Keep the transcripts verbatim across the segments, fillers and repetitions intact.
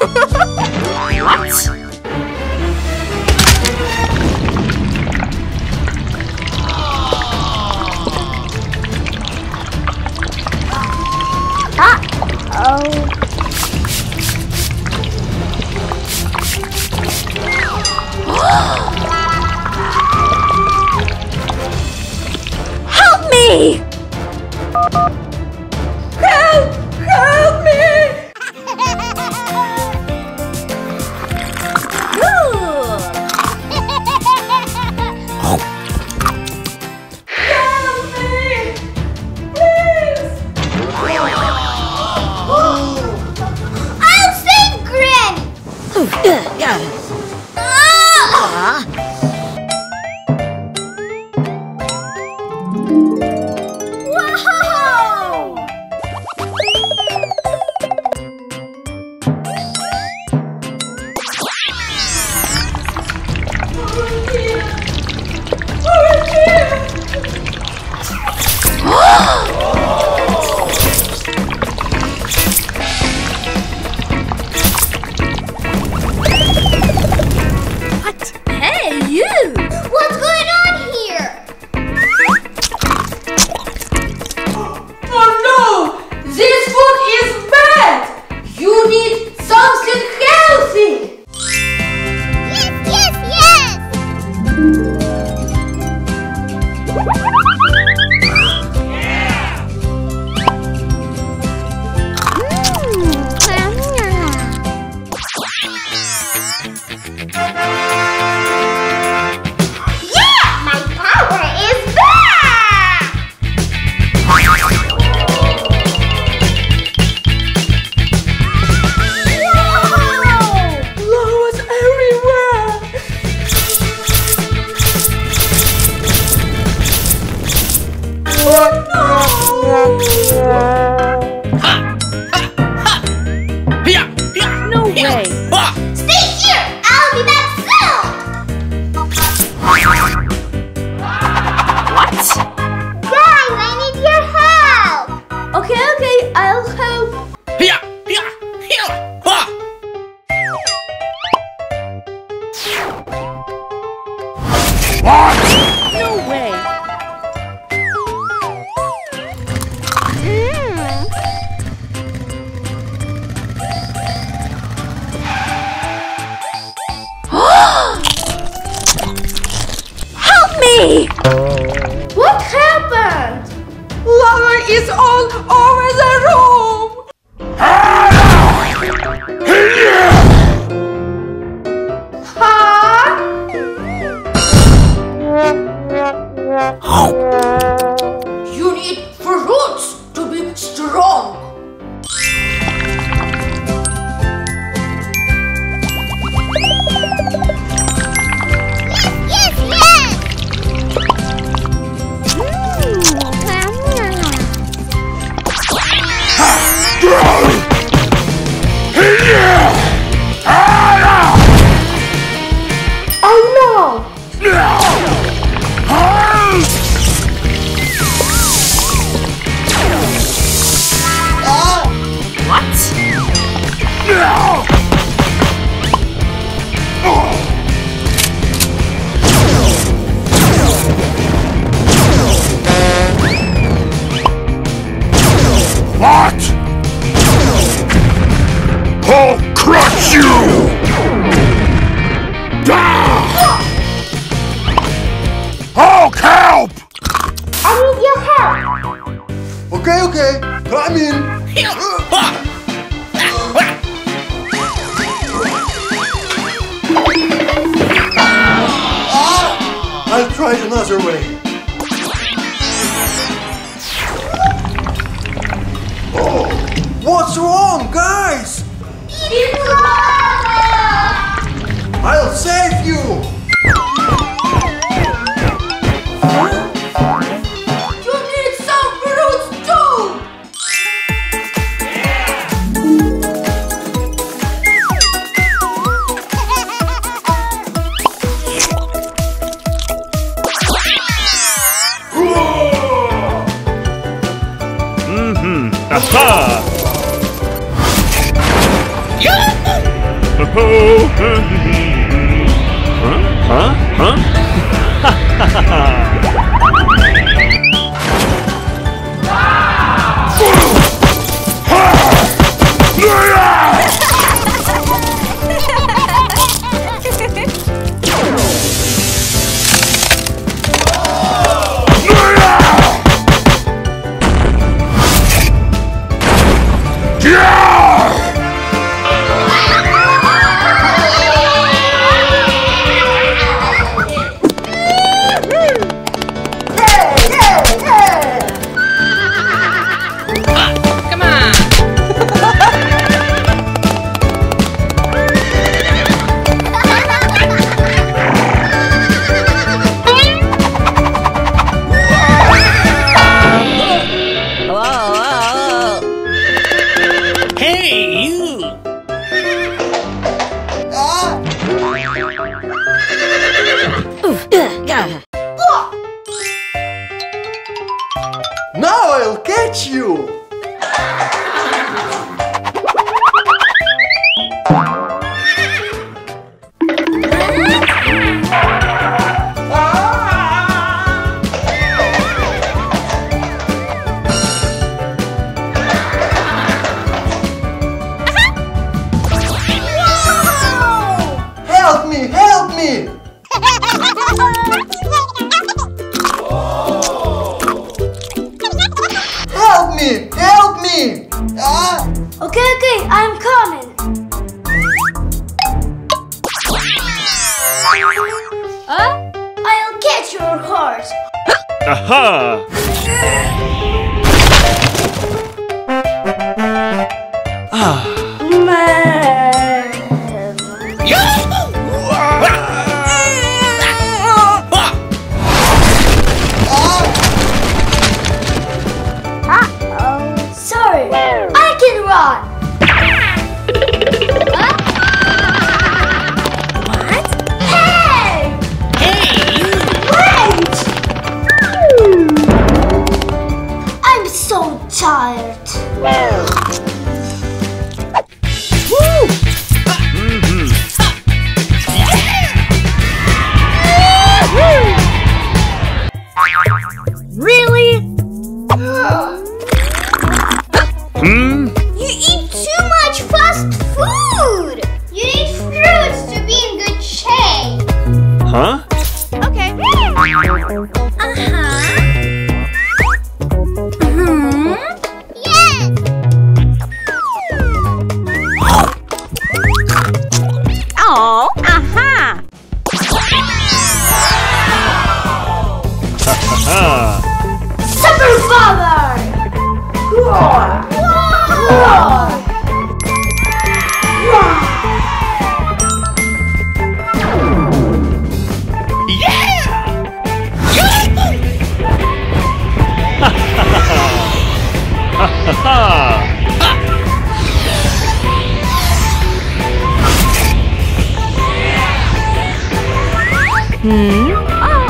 Help me! Help! Help me! Help me! Please! I'll save Granny! Yeah. Ah! Wow! Hey, you! What's going on here? Oh no! This food is bad! You need something healthy! Yes, yes, yes! Yeah, my power is back! Whoa! Flowers everywhere! No way! Stay here! I'll be back soon! What? Guys, I need your help! Okay, okay, I'll help. No way! Help me! What happened? Lava is all over the room! Huh? You need fruits to be strong. Yes, yes! Oh no! What? What? I'll crush you! Ah! Hulk, help! I need your help! Okay, okay, come in. I'll try another way. Oh, what's wrong, guys? It's lava! I'll save you. You need some fruits too! Mm-hmm. Aha! Huh? Huh? Now I'll catch you! Help me! Help me! Help me! Help me! Ah! Okay, okay, I'm coming. Huh? I'll catch your horse. Aha! Ah. Sorry, I can run. Huh? What? Hey! Hey, you! Wait! I'm so tired. Mm-hmm. Really? Hmm? You eat too much fast food. You need fruits to be in good shape. Huh? Okay. Uh-huh. Hmm? Yes. Oh, aha! Ah. Super power! Roar! Roar! Hmm? Oh.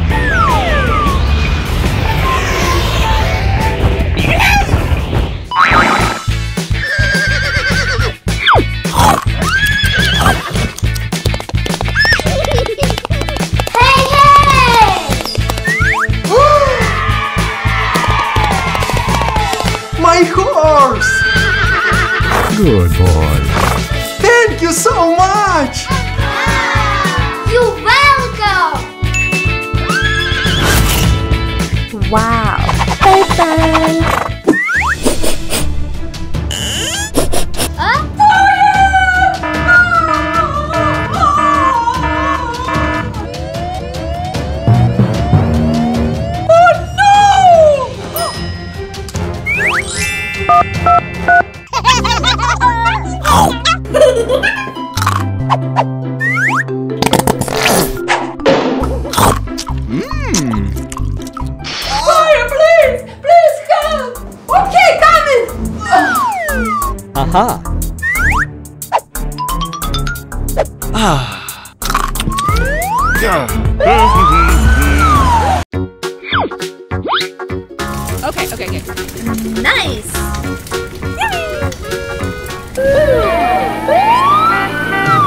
Hey, hey! My horse! Good boy. Thank you so much! You're welcome! Wow. Bye-bye. Huh? Fire, please! Please help! Okay, coming! Aha! Ah. Okay, okay, okay. Nice!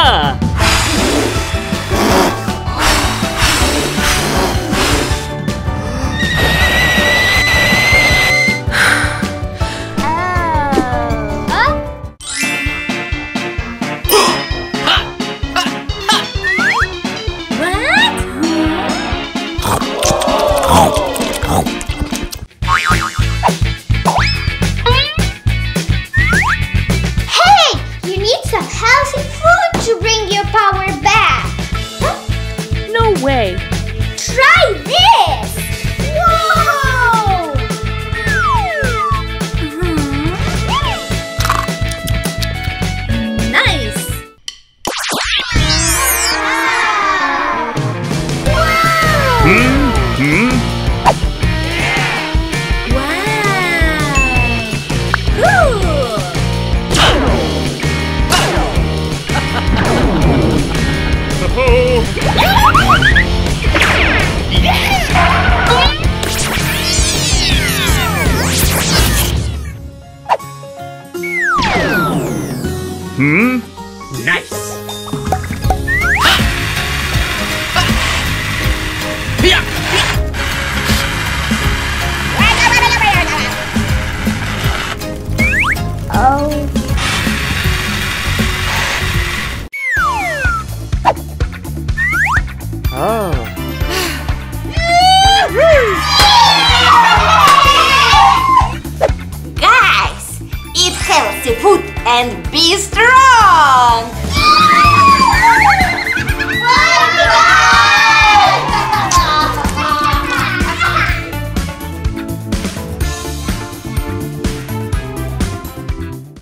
Aha! Way. Try this! Whoa! Nice. Wow! Hmm? Hmm? Hmm? Nice. Oh. Oh. Guys, eat healthy food and be strong!